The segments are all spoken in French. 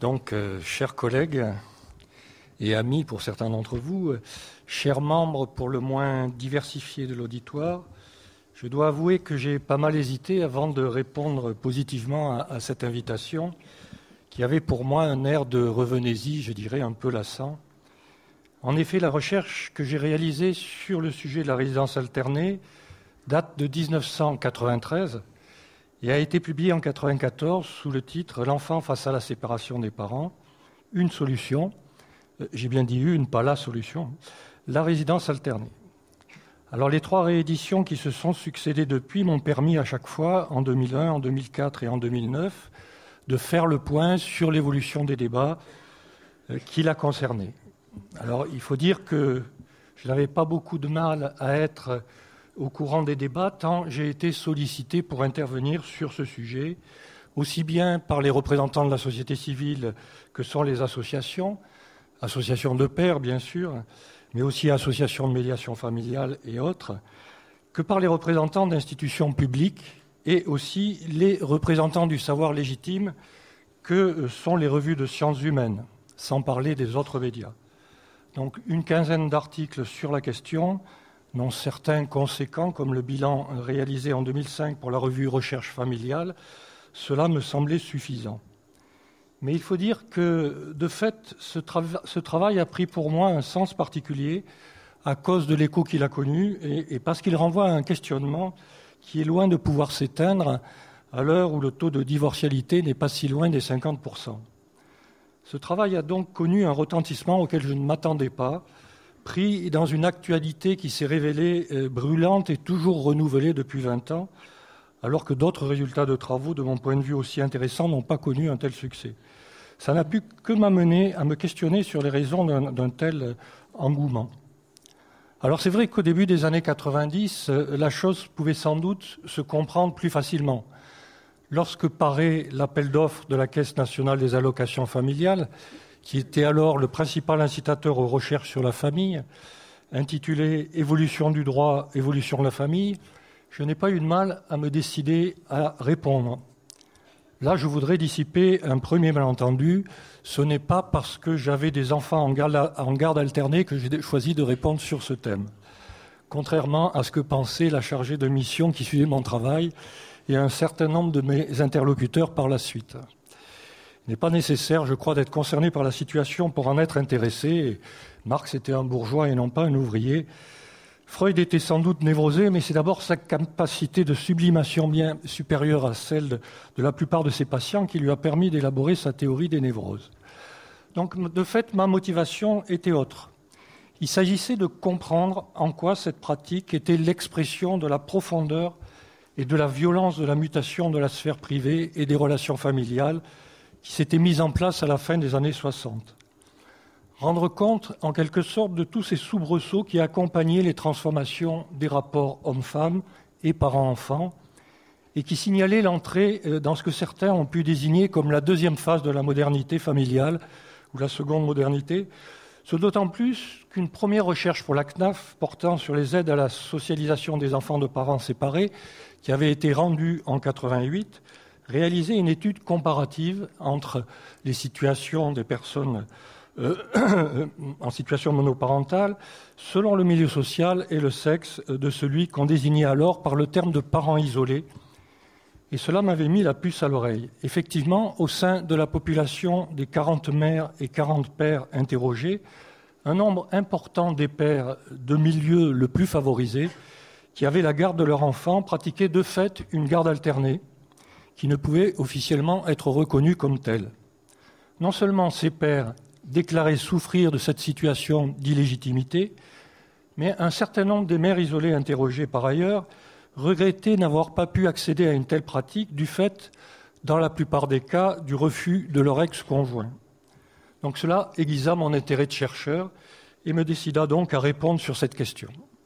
Chers collègues et amis pour certains d'entre vous, chers membres pour le moins diversifiés de l'auditoire, je dois avouer que j'ai pas mal hésité avant de répondre positivement à cette invitation qui avait pour moi un air de revenez-y, je dirais un peu lassant. En effet, la recherche que j'ai réalisée sur le sujet de la résidence alternée date de 1993 et a été publiée en 1994 sous le titre « L'enfant face à la séparation des parents, une solution ». J'ai bien dit une, pas la solution. La résidence alternée. Alors les 3 rééditions qui se sont succédées depuis m'ont permis à chaque fois, en 2001, en 2004 et en 2009, de faire le point sur l'évolution des débats qui la concernaient. Alors il faut dire que je n'avais pas beaucoup de mal à être au courant des débats tant j'ai été sollicité pour intervenir sur ce sujet, aussi bien par les représentants de la société civile que sont les associations de pères bien sûr, mais aussi associations de médiation familiale et autres, que par les représentants d'institutions publiques et aussi les représentants du savoir légitime que sont les revues de sciences humaines, sans parler des autres médias. Donc une quinzaine d'articles sur la question, dont certains conséquents, comme le bilan réalisé en 2005 pour la revue Recherche familiale, cela me semblait suffisant. Mais il faut dire que, de fait, ce travail a pris pour moi un sens particulier à cause de l'écho qu'il a connu et parce qu'il renvoie à un questionnement qui est loin de pouvoir s'éteindre à l'heure où le taux de divorcialité n'est pas si loin des 50%. Ce travail a donc connu un retentissement auquel je ne m'attendais pas, pris dans une actualité qui s'est révélée brûlante et toujours renouvelée depuis 20 ans, alors que d'autres résultats de travaux, de mon point de vue aussi intéressants, n'ont pas connu un tel succès. Ça n'a pu que m'amener à me questionner sur les raisons d'un tel engouement. Alors c'est vrai qu'au début des années 90, la chose pouvait sans doute se comprendre plus facilement. Lorsque paraît l'appel d'offres de la Caisse nationale des allocations familiales, qui était alors le principal incitateur aux recherches sur la famille, intitulé « Évolution du droit, évolution de la famille », je n'ai pas eu de mal à me décider à répondre. Là, je voudrais dissiper un premier malentendu. Ce n'est pas parce que j'avais des enfants en garde alternée que j'ai choisi de répondre sur ce thème. Contrairement à ce que pensait la chargée de mission qui suivait mon travail et un certain nombre de mes interlocuteurs par la suite. Il n'est pas nécessaire, je crois, d'être concerné par la situation pour en être intéressé. Marx était un bourgeois et non pas un ouvrier. Freud était sans doute névrosé, mais c'est d'abord sa capacité de sublimation bien supérieure à celle de la plupart de ses patients qui lui a permis d'élaborer sa théorie des névroses. Donc, de fait, ma motivation était autre. Il s'agissait de comprendre en quoi cette pratique était l'expression de la profondeur et de la violence de la mutation de la sphère privée et des relations familiales qui s'était mise en place à la fin des années 60. Rendre compte, en quelque sorte, de tous ces soubresauts qui accompagnaient les transformations des rapports hommes-femmes et parents-enfants et qui signalaient l'entrée dans ce que certains ont pu désigner comme la deuxième phase de la modernité familiale ou la seconde modernité, ce d'autant plus qu'une première recherche pour la CNAF portant sur les aides à la socialisation des enfants de parents séparés, qui avait été rendue en 1988, réalisait une étude comparative entre les situations des personnes en situation monoparentale, selon le milieu social et le sexe de celui qu'on désignait alors par le terme de parents isolés. Et cela m'avait mis la puce à l'oreille. Effectivement, au sein de la population des 40 mères et 40 pères interrogés, un nombre important des pères de milieux le plus favorisés, qui avaient la garde de leur enfant, pratiquaient de fait une garde alternée, qui ne pouvait officiellement être reconnue comme telle. Non seulement ces pères déclaraient souffrir de cette situation d'illégitimité, mais un certain nombre des mères isolées interrogées par ailleurs regrettaient n'avoir pas pu accéder à une telle pratique du fait, dans la plupart des cas, du refus de leur ex-conjoint. Donc cela aiguisa mon intérêt de chercheur et me décida donc à répondre sur cette question.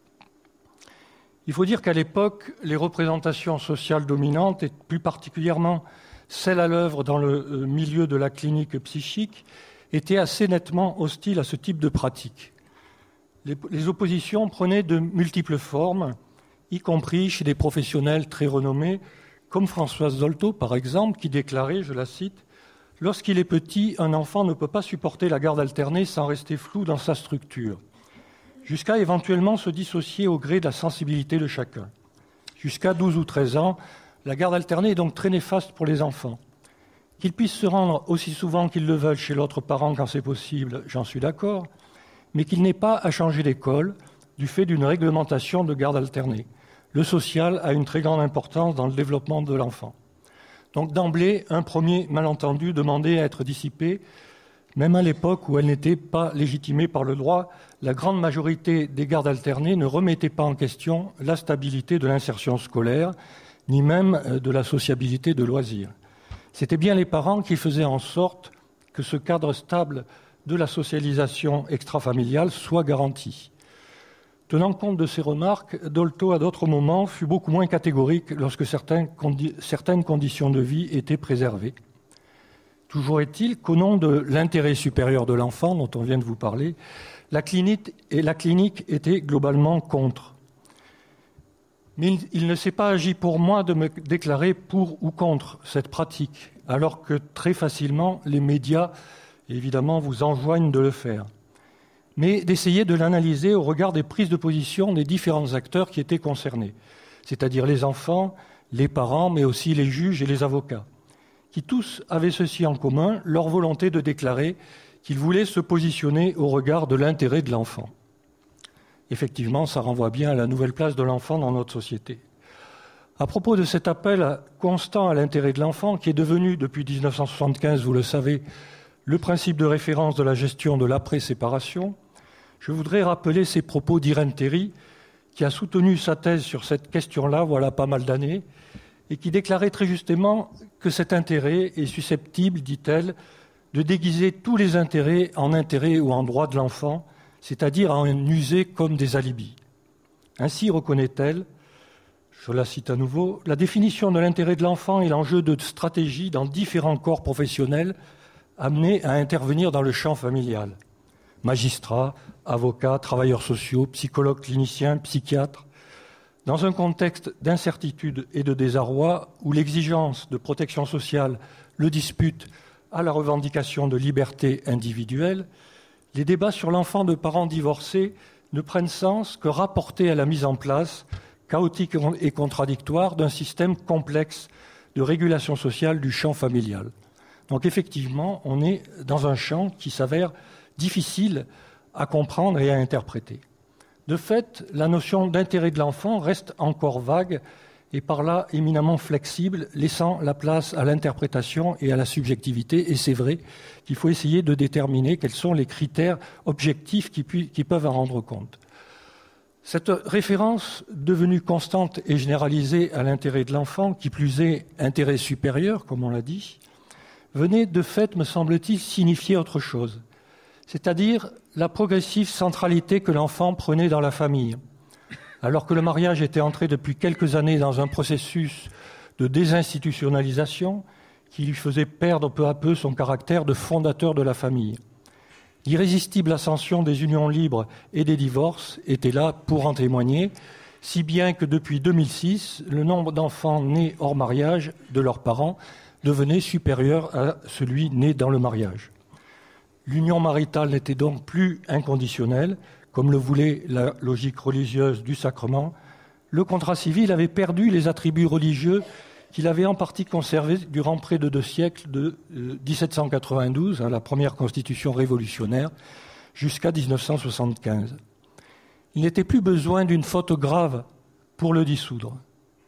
Il faut dire qu'à l'époque, les représentations sociales dominantes, et plus particulièrement celles à l'œuvre dans le milieu de la clinique psychique, étaient assez nettement hostiles à ce type de pratique. Les oppositions prenaient de multiples formes, y compris chez des professionnels très renommés, comme Françoise Dolto, par exemple, qui déclarait, je la cite, Lorsqu'il est petit, un enfant ne peut pas supporter la garde alternée sans rester flou dans sa structure, jusqu'à éventuellement se dissocier au gré de la sensibilité de chacun. Jusqu'à 12 ou 13 ans, la garde alternée est donc très néfaste pour les enfants. Qu'ils puissent se rendre aussi souvent qu'ils le veulent chez l'autre parent quand c'est possible, j'en suis d'accord, mais qu'il n'ait pas à changer d'école du fait d'une réglementation de garde alternée. Le social a une très grande importance dans le développement de l'enfant. Donc d'emblée, un premier malentendu demandait à être dissipé, même à l'époque où elle n'était pas légitimée par le droit. La grande majorité des gardes alternées ne remettait pas en question la stabilité de l'insertion scolaire, ni même de la sociabilité de loisirs. C'était bien les parents qui faisaient en sorte que ce cadre stable de la socialisation extrafamiliale soit garanti. Tenant compte de ces remarques, Dolto, à d'autres moments, fut beaucoup moins catégorique lorsque certaines conditions de vie étaient préservées. Toujours est-il qu'au nom de l'intérêt supérieur de l'enfant, dont on vient de vous parler, la clinique était globalement contre. Mais il ne s'est pas agi pour moi de me déclarer pour ou contre cette pratique, alors que très facilement les médias, évidemment, vous enjoignent de le faire, mais d'essayer de l'analyser au regard des prises de position des différents acteurs qui étaient concernés, c'est-à-dire les enfants, les parents, mais aussi les juges et les avocats, qui tous avaient ceci en commun, leur volonté de déclarer qu'ils voulaient se positionner au regard de l'intérêt de l'enfant. Effectivement, ça renvoie bien à la nouvelle place de l'enfant dans notre société. À propos de cet appel constant à l'intérêt de l'enfant, qui est devenu, depuis 1975, vous le savez, le principe de référence de la gestion de l'après-séparation, je voudrais rappeler ces propos d'Irène Théry, qui a soutenu sa thèse sur cette question-là, voilà pas mal d'années, et qui déclarait très justement que cet intérêt est susceptible, dit-elle, de déguiser tous les intérêts en intérêts ou en droits de l'enfant, c'est-à-dire à en user comme des alibis. Ainsi, reconnaît-elle, je la cite à nouveau, « La définition de l'intérêt de l'enfant est l'enjeu de stratégie dans différents corps professionnels amenés à intervenir dans le champ familial. Magistrats, avocats, travailleurs sociaux, psychologues cliniciens, psychiatres. Dans un contexte d'incertitude et de désarroi où l'exigence de protection sociale le dispute à la revendication de liberté individuelle, les débats sur l'enfant de parents divorcés ne prennent sens que rapportés à la mise en place, chaotique et contradictoire, d'un système complexe de régulation sociale du champ familial. » Donc effectivement, on est dans un champ qui s'avère difficile à comprendre et à interpréter. De fait, la notion d'intérêt de l'enfant reste encore vague et par là éminemment flexible, laissant la place à l'interprétation et à la subjectivité. Et c'est vrai qu'il faut essayer de déterminer quels sont les critères objectifs qui peuvent en rendre compte. Cette référence devenue constante et généralisée à l'intérêt de l'enfant, qui plus est intérêt supérieur, comme on l'a dit, venait de fait, me semble-t-il, signifier autre chose, c'est-à-dire la progressive centralité que l'enfant prenait dans la famille. Alors que le mariage était entré depuis quelques années dans un processus de désinstitutionnalisation qui lui faisait perdre peu à peu son caractère de fondateur de la famille. L'irrésistible ascension des unions libres et des divorces était là pour en témoigner, si bien que depuis 2006, le nombre d'enfants nés hors mariage de leurs parents devenait supérieur à celui né dans le mariage. L'union maritale n'était donc plus inconditionnelle, comme le voulait la logique religieuse du sacrement. Le contrat civil avait perdu les attributs religieux qu'il avait en partie conservés durant près de 2 siècles, de 1792, la première constitution révolutionnaire, jusqu'à 1975. Il n'était plus besoin d'une faute grave pour le dissoudre.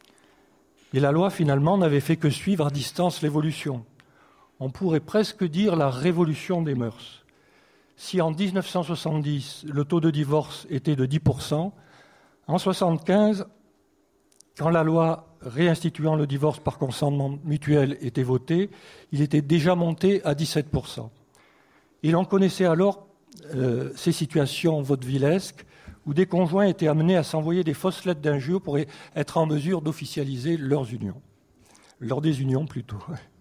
Et la loi, finalement, n'avait fait que suivre à distance l'évolution. On pourrait presque dire la révolution des mœurs. Si en 1970, le taux de divorce était de 10%, en 1975, quand la loi réinstituant le divorce par consentement mutuel était votée, il était déjà monté à 17%. Et l'on connaissait alors ces situations vaudevillesques où des conjoints étaient amenés à s'envoyer des fausses lettres d'injure pour être en mesure d'officialiser leurs unions. Leur désunion plutôt.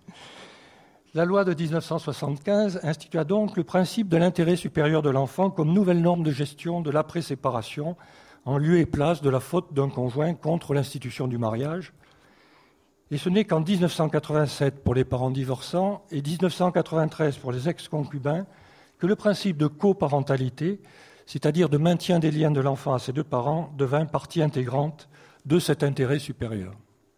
La loi de 1975 institua donc le principe de l'intérêt supérieur de l'enfant comme nouvelle norme de gestion de l'après-séparation, en lieu et place de la faute d'un conjoint contre l'institution du mariage. Et ce n'est qu'en 1987 pour les parents divorçants et 1993 pour les ex-concubins que le principe de coparentalité, c'est-à-dire de maintien des liens de l'enfant à ses deux parents, devint partie intégrante de cet intérêt supérieur.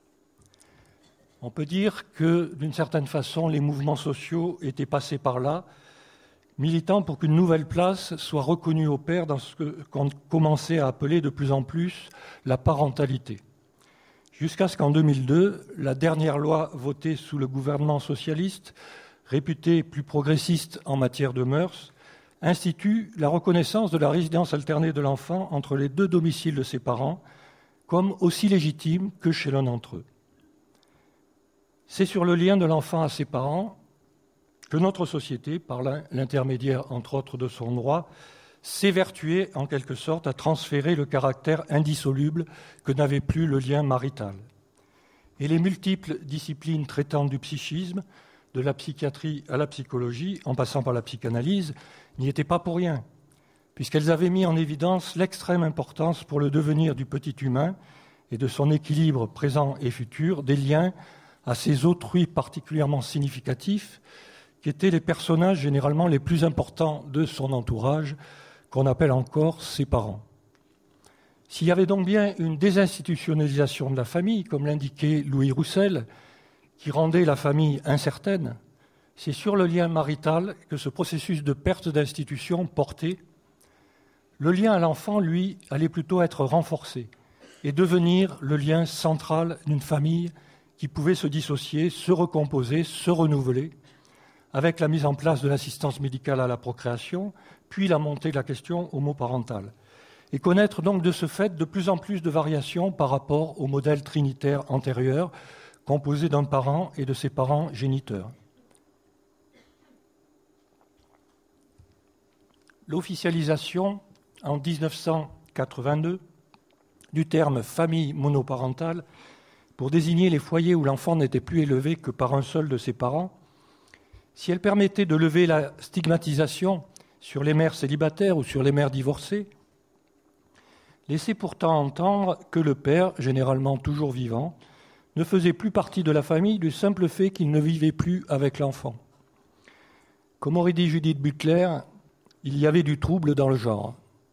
On peut dire que, d'une certaine façon, les mouvements sociaux étaient passés par là, militant pour qu'une nouvelle place soit reconnue au père dans ce qu'on commençait à appeler de plus en plus la parentalité. Jusqu'à ce qu'en 2002, la dernière loi votée sous le gouvernement socialiste, réputée plus progressiste en matière de mœurs, institue la reconnaissance de la résidence alternée de l'enfant entre les deux domiciles de ses parents comme aussi légitime que chez l'un d'entre eux. C'est sur le lien de l'enfant à ses parents que notre société, par l'intermédiaire entre autres de son droit, s'évertuait en quelque sorte à transférer le caractère indissoluble que n'avait plus le lien marital. Et les multiples disciplines traitant du psychisme, de la psychiatrie à la psychologie, en passant par la psychanalyse, n'y étaient pas pour rien, puisqu'elles avaient mis en évidence l'extrême importance pour le devenir du petit humain et de son équilibre présent et futur, des liens à ces autrui particulièrement significatifs, qui étaient les personnages généralement les plus importants de son entourage, qu'on appelle encore ses parents. S'il y avait donc bien une désinstitutionnalisation de la famille, comme l'indiquait Louis Roussel, qui rendait la famille incertaine, c'est sur le lien marital que ce processus de perte d'institution portait. Le lien à l'enfant, lui, allait plutôt être renforcé et devenir le lien central d'une famille qui pouvait se dissocier, se recomposer, se renouveler, avec la mise en place de l'assistance médicale à la procréation, puis la montée de la question homoparentale, et connaître donc de ce fait de plus en plus de variations par rapport au modèle trinitaire antérieur, composé d'un parent et de ses parents géniteurs. L'officialisation, en 1982, du terme « famille monoparentale » pour désigner les foyers où l'enfant n'était plus élevé que par un seul de ses parents, si elle permettait de lever la stigmatisation sur les mères célibataires ou sur les mères divorcées, laissait pourtant entendre que le père, généralement toujours vivant, ne faisait plus partie de la famille du simple fait qu'il ne vivait plus avec l'enfant. Comme aurait dit Judith Butler, il y avait du trouble dans le genre.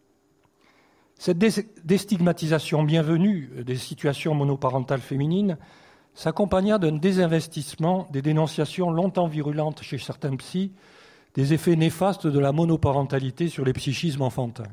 Cette déstigmatisation bienvenue des situations monoparentales féminines s'accompagna d'un désinvestissement des dénonciations longtemps virulentes chez certains psys des effets néfastes de la monoparentalité sur les psychismes enfantins.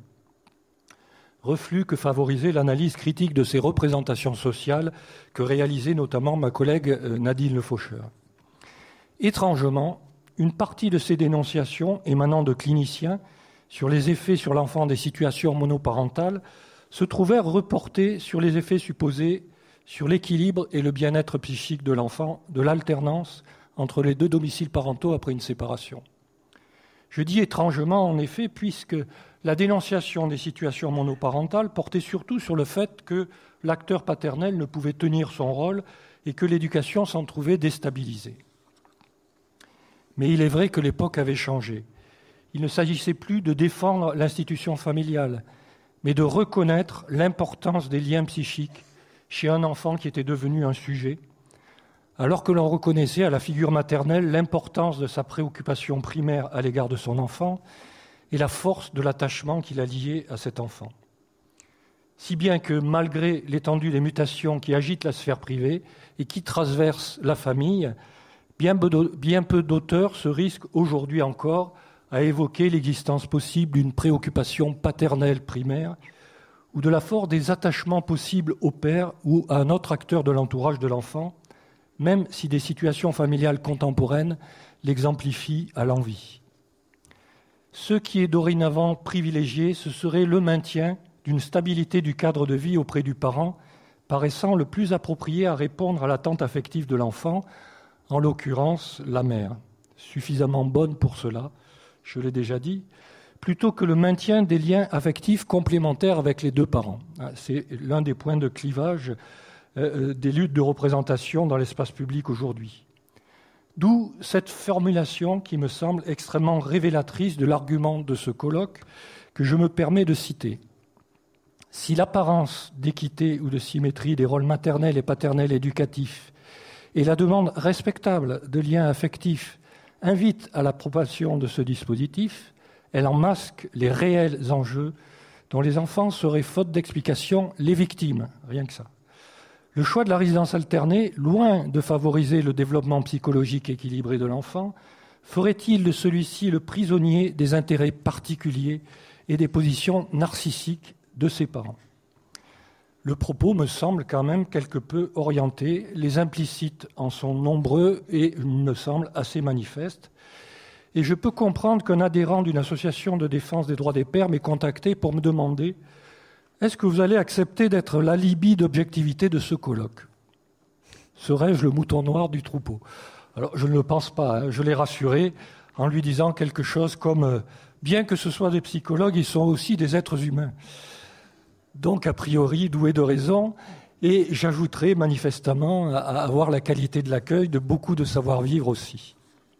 Reflux que favorisait l'analyse critique de ces représentations sociales que réalisait notamment ma collègue Nadine Le Faucheur. Étrangement, une partie de ces dénonciations émanant de cliniciens sur les effets sur l'enfant des situations monoparentales se trouvèrent reportées sur les effets supposés sur l'équilibre et le bien-être psychique de l'enfant, de l'alternance entre les deux domiciles parentaux après une séparation. Je dis étrangement, en effet, puisque la dénonciation des situations monoparentales portait surtout sur le fait que l'acteur paternel ne pouvait tenir son rôle et que l'éducation s'en trouvait déstabilisée. Mais il est vrai que l'époque avait changé. Il ne s'agissait plus de défendre l'institution familiale, mais de reconnaître l'importance des liens psychiques chez un enfant qui était devenu un sujet, alors que l'on reconnaissait à la figure maternelle l'importance de sa préoccupation primaire à l'égard de son enfant et la force de l'attachement qu'il a lié à cet enfant. Si bien que, malgré l'étendue des mutations qui agitent la sphère privée et qui traversent la famille, bien peu d'auteurs se risquent aujourd'hui encore à évoquer l'existence possible d'une préoccupation paternelle primaire ou de la force des attachements possibles au père ou à un autre acteur de l'entourage de l'enfant, même si des situations familiales contemporaines l'exemplifient à l'envi. Ce qui est dorénavant privilégié, ce serait le maintien d'une stabilité du cadre de vie auprès du parent, paraissant le plus approprié à répondre à l'attente affective de l'enfant, en l'occurrence la mère, suffisamment bonne pour cela, je l'ai déjà dit, plutôt que le maintien des liens affectifs complémentaires avec les deux parents. C'est l'un des points de clivage des luttes de représentation dans l'espace public aujourd'hui. D'où cette formulation qui me semble extrêmement révélatrice de l'argument de ce colloque que je me permets de citer. Si l'apparence d'équité ou de symétrie des rôles maternels et paternels éducatifs et la demande respectable de liens affectifs invite à l'approbation de ce dispositif, elle en masque les réels enjeux dont les enfants seraient, faute d'explication, les victimes, rien que ça. Le choix de la résidence alternée, loin de favoriser le développement psychologique équilibré de l'enfant, ferait-il de celui-ci le prisonnier des intérêts particuliers et des positions narcissiques de ses parents ? Le propos me semble quand même quelque peu orienté, les implicites en sont nombreux et me semblent assez manifestes. Et je peux comprendre qu'un adhérent d'une association de défense des droits des pères m'ait contacté pour me demander « Est-ce que vous allez accepter d'être l'alibi d'objectivité de ce colloque ? Serais-je le mouton noir du troupeau ?» Alors, je ne le pense pas. Hein. Je l'ai rassuré en lui disant quelque chose comme « Bien que ce soit des psychologues, ils sont aussi des êtres humains. » Donc, a priori, doués de raison. Et j'ajouterai manifestement à avoir la qualité de l'accueil de beaucoup de savoir-vivre aussi.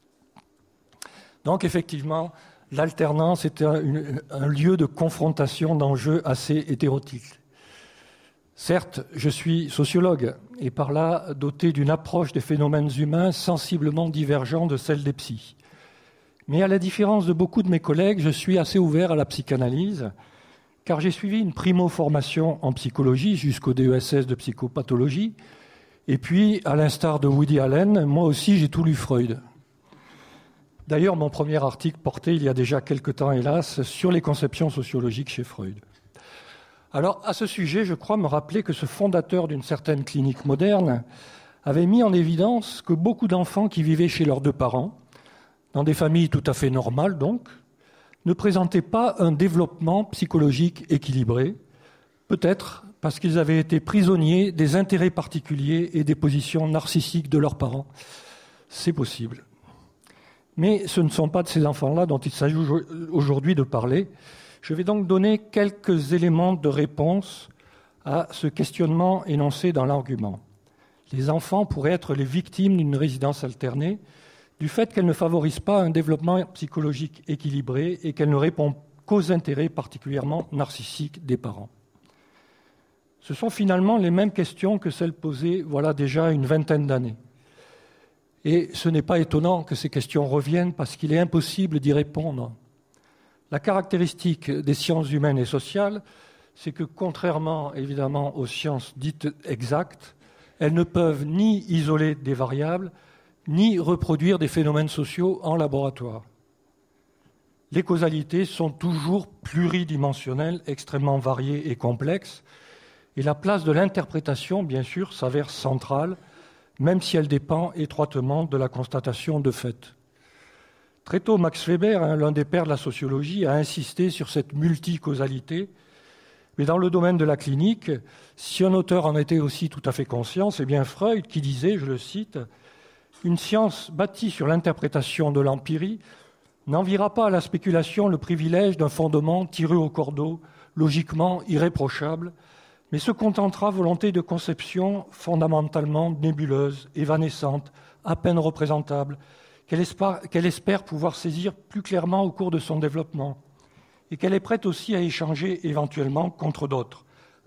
Donc, effectivement, l'alternance est un lieu de confrontation d'enjeux assez hétéroclites. Certes, je suis sociologue et par là doté d'une approche des phénomènes humains sensiblement divergente de celle des psys. Mais à la différence de beaucoup de mes collègues, je suis assez ouvert à la psychanalyse, car j'ai suivi une primo-formation en psychologie jusqu'au DESS de psychopathologie, et puis, à l'instar de Woody Allen, moi aussi j'ai tout lu Freud. D'ailleurs, mon premier article portait il y a déjà quelque temps, hélas, sur les conceptions sociologiques chez Freud. Alors, à ce sujet, je crois me rappeler que ce fondateur d'une certaine clinique moderne avait mis en évidence que beaucoup d'enfants qui vivaient chez leurs deux parents, dans des familles tout à fait normales donc, ne présentaient pas un développement psychologique équilibré, peut-être parce qu'ils avaient été prisonniers des intérêts particuliers et des positions narcissiques de leurs parents. C'est possible. Mais ce ne sont pas de ces enfants-là dont il s'agit aujourd'hui de parler. Je vais donc donner quelques éléments de réponse à ce questionnement énoncé dans l'argument. Les enfants pourraient être les victimes d'une résidence alternée du fait qu'elle ne favorise pas un développement psychologique équilibré et qu'elle ne répond qu'aux intérêts particulièrement narcissiques des parents. Ce sont finalement les mêmes questions que celles posées voilà déjà une vingtaine d'années. Et ce n'est pas étonnant que ces questions reviennent parce qu'il est impossible d'y répondre. La caractéristique des sciences humaines et sociales, c'est que contrairement évidemment aux sciences dites exactes, elles ne peuvent ni isoler des variables, ni reproduire des phénomènes sociaux en laboratoire. Les causalités sont toujours pluridimensionnelles, extrêmement variées et complexes, et la place de l'interprétation, bien sûr, s'avère centrale, même si elle dépend étroitement de la constatation de fait. Très tôt, Max Weber, l'un des pères de la sociologie, a insisté sur cette multicausalité. Mais dans le domaine de la clinique, si un auteur en était aussi tout à fait conscient, c'est bien Freud qui disait, je le cite, « Une science bâtie sur l'interprétation de l'empirie n'enviera pas à la spéculation le privilège d'un fondement tiré au cordeau, logiquement irréprochable, mais se contentera volonté de conceptions fondamentalement nébuleuses, évanescentes, à peine représentables, qu'elle espère pouvoir saisir plus clairement au cours de son développement, et qu'elle est prête aussi à échanger éventuellement contre d'autres.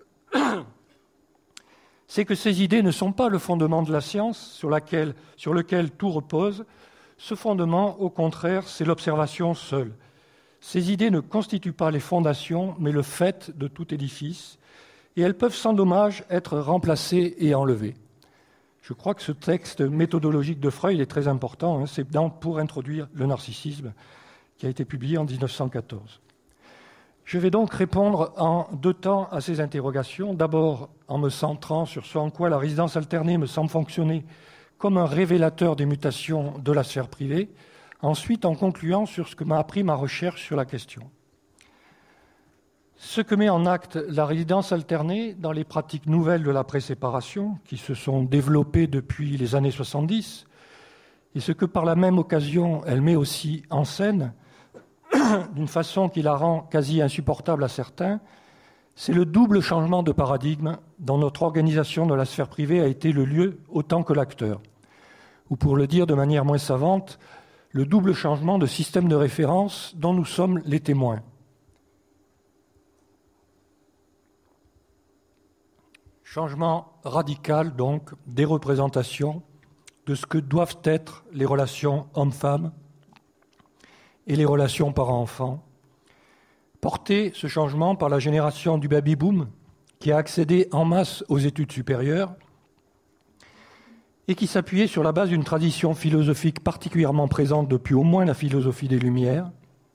C'est que ces idées ne sont pas le fondement de la science sur lequel tout repose. Ce fondement, au contraire, c'est l'observation seule. Ces idées ne constituent pas les fondations, mais le fait de tout édifice, et elles peuvent sans dommage être remplacées et enlevées. Je crois que ce texte méthodologique de Freud est très important, c'est pour introduire le narcissisme, qui a été publié en 1914. Je vais donc répondre en deux temps à ces interrogations, d'abord en me centrant sur ce en quoi la résidence alternée me semble fonctionner comme un révélateur des mutations de la sphère privée, ensuite en concluant sur ce que m'a appris ma recherche sur la question. Ce que met en acte la résidence alternée dans les pratiques nouvelles de la préséparation, qui se sont développées depuis les années 70, et ce que par la même occasion elle met aussi en scène, d'une façon qui la rend quasi insupportable à certains, c'est le double changement de paradigme dont notre organisation de la sphère privée a été le lieu autant que l'acteur. Ou pour le dire de manière moins savante, le double changement de système de référence dont nous sommes les témoins. Changement radical, donc, des représentations de ce que doivent être les relations hommes-femmes et les relations parents-enfants. Porté, ce changement, par la génération du baby-boom qui a accédé en masse aux études supérieures et qui s'appuyait sur la base d'une tradition philosophique particulièrement présente depuis au moins la philosophie des Lumières,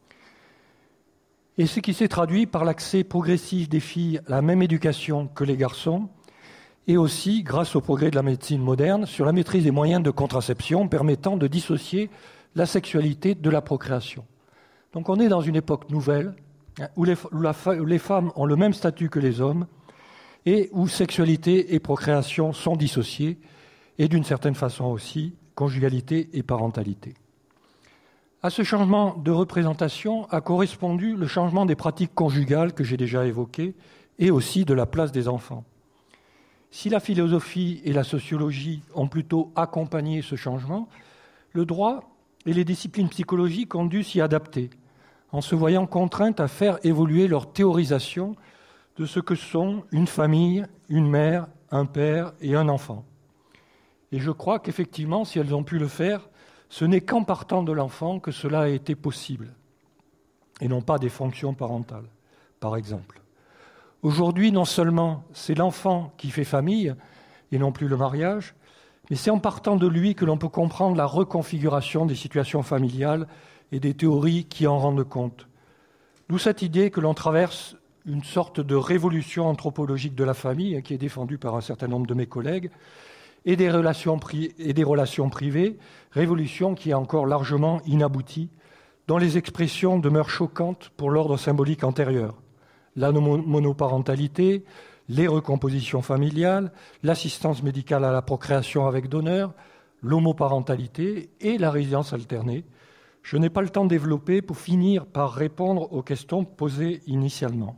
et ce qui s'est traduit par l'accès progressif des filles à la même éducation que les garçons, et aussi, grâce au progrès de la médecine moderne, sur la maîtrise des moyens de contraception permettant de dissocier la sexualité de la procréation. Donc on est dans une époque nouvelle, où les femmes ont le même statut que les hommes, et où sexualité et procréation sont dissociées, et d'une certaine façon aussi, conjugalité et parentalité. À ce changement de représentation a correspondu le changement des pratiques conjugales que j'ai déjà évoquées, et aussi de la place des enfants. Si la philosophie et la sociologie ont plutôt accompagné ce changement, le droit et les disciplines psychologiques ont dû s'y adapter, en se voyant contraintes à faire évoluer leur théorisation de ce que sont une famille, une mère, un père et un enfant. Et je crois qu'effectivement, si elles ont pu le faire, ce n'est qu'en partant de l'enfant que cela a été possible, et non pas des fonctions parentales, par exemple. Aujourd'hui, non seulement c'est l'enfant qui fait famille, et non plus le mariage, mais c'est en partant de lui que l'on peut comprendre la reconfiguration des situations familiales et des théories qui en rendent compte. D'où cette idée que l'on traverse une sorte de révolution anthropologique de la famille, qui est défendue par un certain nombre de mes collègues, et des relations privées, révolution qui est encore largement inaboutie, dont les expressions demeurent choquantes pour l'ordre symbolique antérieur. La monoparentalité, les recompositions familiales, l'assistance médicale à la procréation avec donneur, l'homoparentalité et la résidence alternée. Je n'ai pas le temps de développer pour finir par répondre aux questions posées initialement.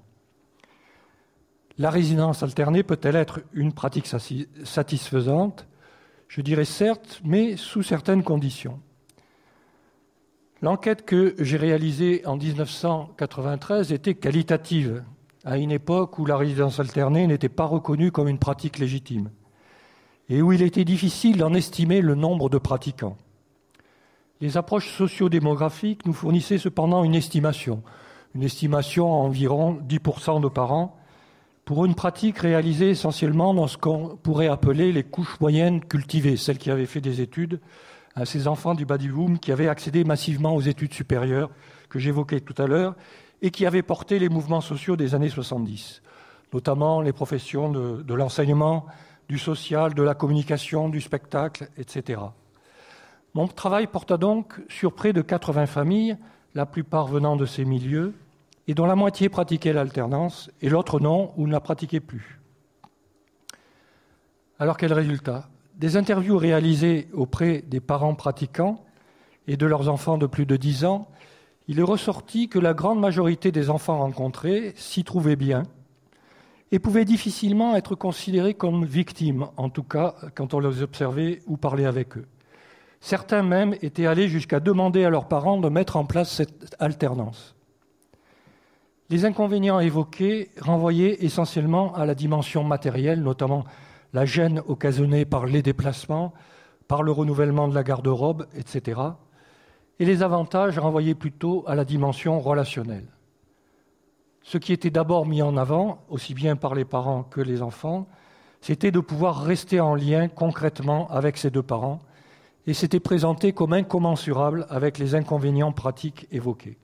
La résidence alternée peut-elle être une pratique satisfaisante ? Je dirais certes, mais sous certaines conditions. L'enquête que j'ai réalisée en 1993 était qualitative, à une époque où la résidence alternée n'était pas reconnue comme une pratique légitime, et où il était difficile d'en estimer le nombre de pratiquants. Les approches sociodémographiques nous fournissaient cependant une estimation à environ 10% de parents, pour une pratique réalisée essentiellement dans ce qu'on pourrait appeler les couches moyennes cultivées, celles qui avaient fait des études, à ces enfants du baby-boom qui avaient accédé massivement aux études supérieures que j'évoquais tout à l'heure et qui avaient porté les mouvements sociaux des années 70, notamment les professions de l'enseignement, du social, de la communication, du spectacle, etc. Mon travail porta donc sur près de 80 familles, la plupart venant de ces milieux, et dont la moitié pratiquait l'alternance et l'autre non ou ne la pratiquait plus. Alors quel résultat ? Des interviews réalisées auprès des parents pratiquants et de leurs enfants de plus de 10 ans, il est ressorti que la grande majorité des enfants rencontrés s'y trouvaient bien et pouvaient difficilement être considérés comme victimes, en tout cas quand on les observait ou parlait avec eux. Certains même étaient allés jusqu'à demander à leurs parents de mettre en place cette alternance. Les inconvénients évoqués renvoyaient essentiellement à la dimension matérielle, notamment la gêne occasionnée par les déplacements, par le renouvellement de la garde-robe, etc. Et les avantages renvoyaient plutôt à la dimension relationnelle. Ce qui était d'abord mis en avant, aussi bien par les parents que les enfants, c'était de pouvoir rester en lien concrètement avec ces deux parents, et c'était présenté comme incommensurable avec les inconvénients pratiques évoqués.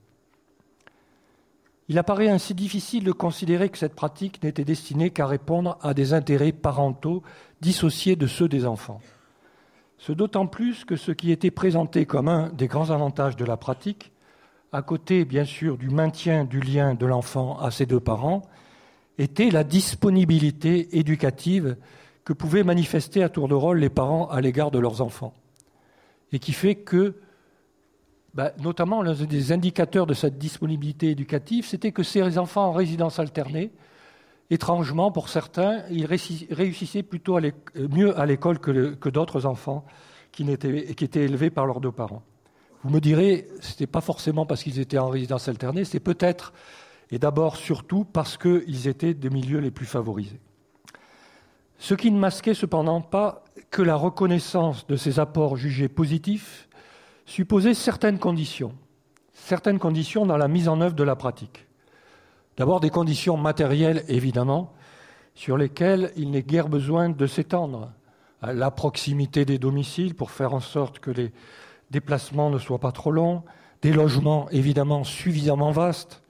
Il apparaît ainsi difficile de considérer que cette pratique n'était destinée qu'à répondre à des intérêts parentaux dissociés de ceux des enfants. Ce d'autant plus que ce qui était présenté comme un des grands avantages de la pratique, à côté bien sûr du maintien du lien de l'enfant à ses deux parents, était la disponibilité éducative que pouvaient manifester à tour de rôle les parents à l'égard de leurs enfants. Et qui fait que notamment, l'un des indicateurs de cette disponibilité éducative, c'était que ces enfants en résidence alternée, étrangement pour certains, ils réussissaient plutôt mieux à l'école que d'autres enfants qui étaient élevés par leurs deux parents. Vous me direz, ce n'était pas forcément parce qu'ils étaient en résidence alternée, c'est peut-être, et d'abord surtout, parce qu'ils étaient des milieux les plus favorisés. Ce qui ne masquait cependant pas que la reconnaissance de ces apports jugés positifs supposait certaines conditions dans la mise en œuvre de la pratique. D'abord des conditions matérielles, évidemment, sur lesquelles il n'est guère besoin de s'étendre. La proximité des domiciles pour faire en sorte que les déplacements ne soient pas trop longs, des logements évidemment suffisamment vastes,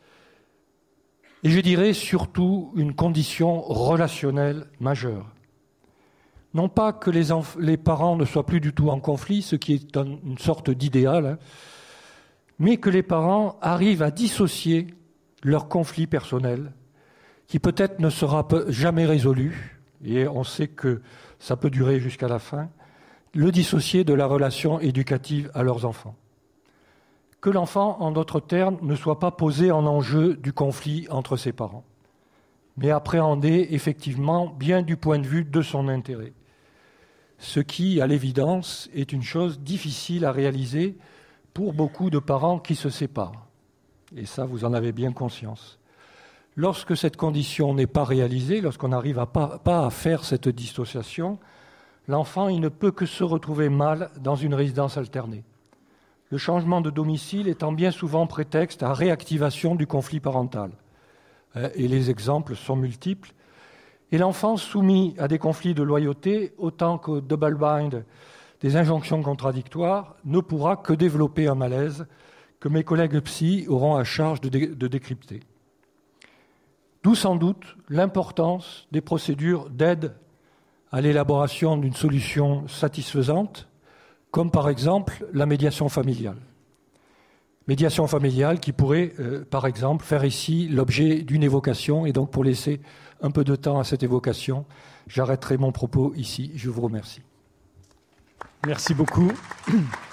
et je dirais surtout une condition relationnelle majeure. Non pas que les parents ne soient plus du tout en conflit, ce qui est une sorte d'idéal, mais que les parents arrivent à dissocier leur conflit personnel, qui peut-être ne sera jamais résolu, et on sait que ça peut durer jusqu'à la fin, le dissocier de la relation éducative à leurs enfants. Que l'enfant, en d'autres termes, ne soit pas posé en enjeu du conflit entre ses parents, mais appréhendé effectivement bien du point de vue de son intérêt. Ce qui, à l'évidence, est une chose difficile à réaliser pour beaucoup de parents qui se séparent. Et ça, vous en avez bien conscience. Lorsque cette condition n'est pas réalisée, lorsqu'on n'arrive pas à faire cette dissociation, l'enfant il ne peut que se retrouver mal dans une résidence alternée. Le changement de domicile étant bien souvent prétexte à réactivation du conflit parental. Et les exemples sont multiples. Et l'enfant soumis à des conflits de loyauté, autant qu'au double bind, des injonctions contradictoires, ne pourra que développer un malaise que mes collègues psy auront à charge de décrypter. D'où sans doute l'importance des procédures d'aide à l'élaboration d'une solution satisfaisante, comme par exemple la médiation familiale. Médiation familiale qui pourrait, par exemple, faire ici l'objet d'une évocation. Et donc, pour laisser un peu de temps à cette évocation, j'arrêterai mon propos ici. Je vous remercie. Merci beaucoup.